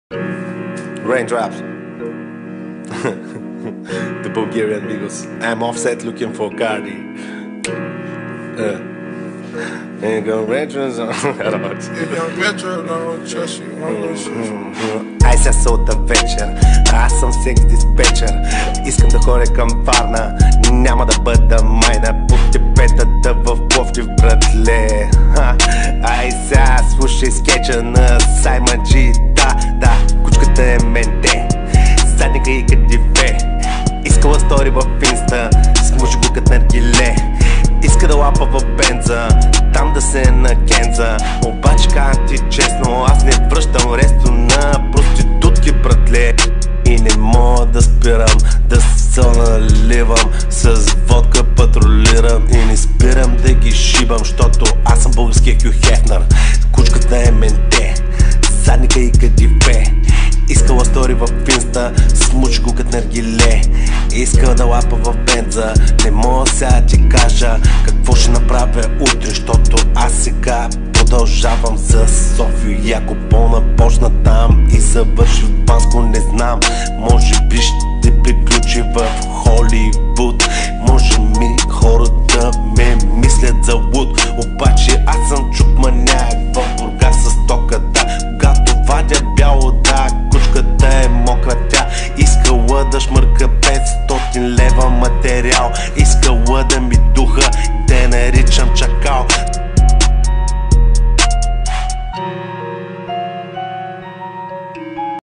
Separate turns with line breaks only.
Raindrops. The Bulgarian Migos. I'm Offset looking for Cardi. Ain't gonna raindrops on. Ай сега сълта вечер, аз съм секс диспетчер. Искам да ходя към Варна, няма да бъда майна. Пухте петата в Пловдив, братле. Ай сега слушай скетча на Саймън Джи. Да, кучката е менте, задника и кадиве. Искала стори в инста, смучи го като наргиле. Иска да лапа в бенза, там да се накенза. Обаче казвам ти честно, аз не връщам ресто на проститутки, братле. И не мога да спирам, да се наливам, с водка патрулирам и не спирам да ги шибам, защото аз съм българския Хю Хефнер. Кучката е менте, задника и кадиве. Искала стори в инста, смучи го като наргиле. Искала да лапа в бенза, не мога сега ти кажа какво ще направя утре, защото аз сега продължавам за София. Ако пълна почна там и завърши в Банско, не знам. Може би ще приключи в Холивуд. Може ми хората ме мислят за луд, обаче аз съм чук маняк в Бургас с токата. Когато вадя бяло, да, кучката е мокра, тя искала да шмърка 500 лева материал. Искала да ми духа, да наричам чакал.